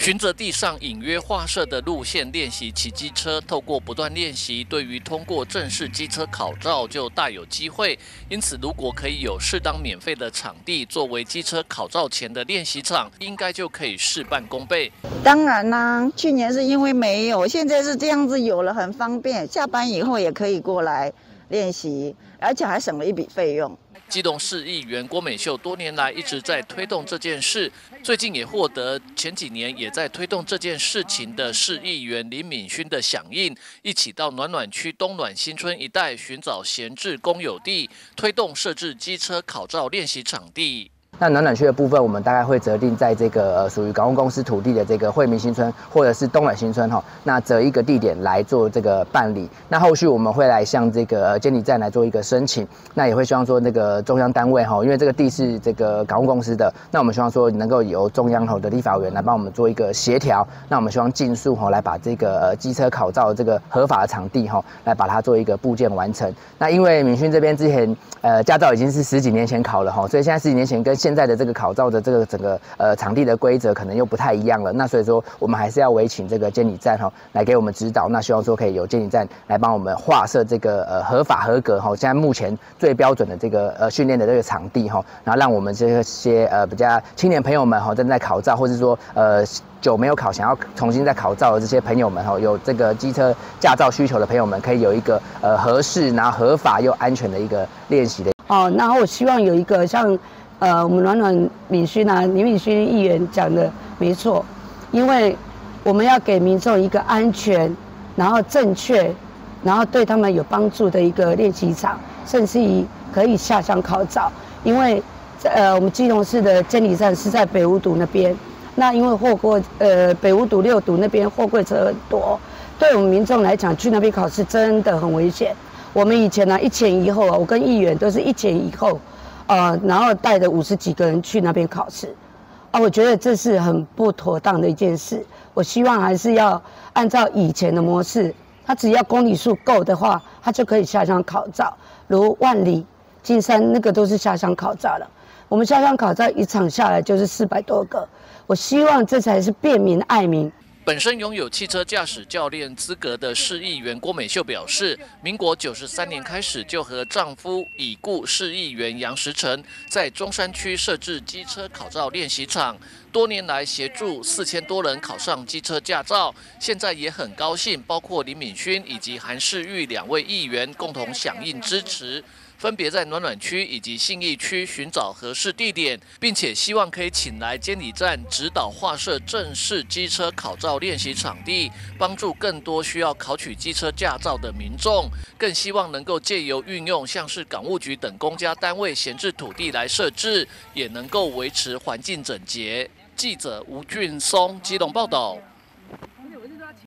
循着地上隐约画设的路线练习骑机车，透过不断练习，对于通过正式机车考照就大有机会。因此，如果可以有适当免费的场地作为机车考照前的练习场，应该就可以事半功倍。 当然啦，去年是因为没有，现在是这样子有了，很方便，下班以后也可以过来练习，而且还省了一笔费用。 基隆市议员郭美秀多年来一直在推动这件事，最近也获得前几年也在推动这件事情的市议员林敏勋的响应，一起到暖暖区东暖新村一带寻找闲置公有地，推动设置机车考照练习场地。 那暖暖区的部分，我们大概会择定在这个属于港务公司土地的这个惠民新村或者是东暖新村那择一个地点来做这个办理。那后续我们会来向这个监理站来做一个申请，那也会希望说那个中央单位因为这个地是这个港务公司的，那我们希望说能够由中央的立法委员来帮我们做一个协调。那我们希望尽速来把这个机车考照这个合法的场地来把它做一个部件完成。那因为敏勋这边之前驾照已经是10几年前考了所以现在10几年前跟现在的这个考照的这个整个场地的规则可能又不太一样了，那所以说我们还是要委请这个监理站来给我们指导，那希望说可以由监理站来帮我们划设这个合法合格现在目前最标准的这个训练的这个场地然后让我们这些比较青年朋友们正在考照，或是说久没有考想要重新再考照的这些朋友们有这个机车驾照需求的朋友们，可以有一个合适然后合法又安全的一个练习的。 然后我希望有一个像我们暖暖敏勋林敏勋议员讲的没错，因为我们要给民众一个安全，然后正确，然后对他们有帮助的一个练习场，甚至于可以下乡考照。因为我们基隆市的监理站是在北五堵那边，那因为北五堵6堵那边货柜车很多，对我们民众来讲去那边考试真的很危险。我们以前1前1后我跟议员都是1前1后。然后带着50几个人去那边考试，我觉得这是很不妥当的一件事。我希望还是要按照以前的模式，他只要公里数够的话，他就可以下乡考照，如万里、金山那个都是下乡考照了。我们下乡考照一场下来就是400多个，我希望这才是便民爱民。 本身拥有汽车驾驶教练资格的市议员郭美秀表示，民国93年开始就和丈夫已故市议员杨时成在中山区设置机车考照练习场，多年来协助4000多人考上机车驾照。现在也很高兴，包括林敏勋以及韩世玉2位议员共同响应支持，分别在暖暖区以及信义区寻找合适地点，并且希望可以请来监理站指导划设正式机车考照练习场地，帮助更多需要考取机车驾照的民众。更希望能够借由运用像是港务局等公家单位闲置土地来设置，也能够维持环境整洁。记者吴俊松基隆报道。